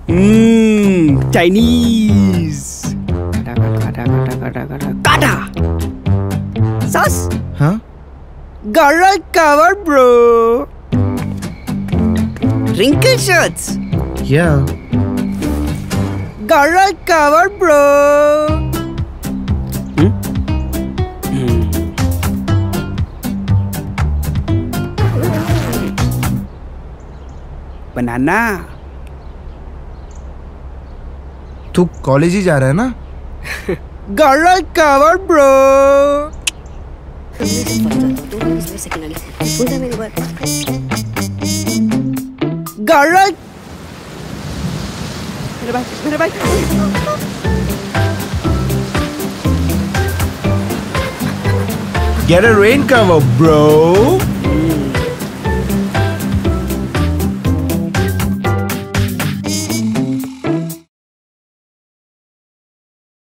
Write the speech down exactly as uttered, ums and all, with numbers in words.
Mmm, Chinese. Kata, kata, kata, kata, kata, kata. Sus? Huh? Garage cover, bro. Wrinkle shirts. Yeah. Garage cover, bro. Hmm? Hmm. Banana. तू college ही जा रहा है ना? Garage cover, bro. Garage. मेरे भाई, मेरे भाई. Get a rain cover, bro.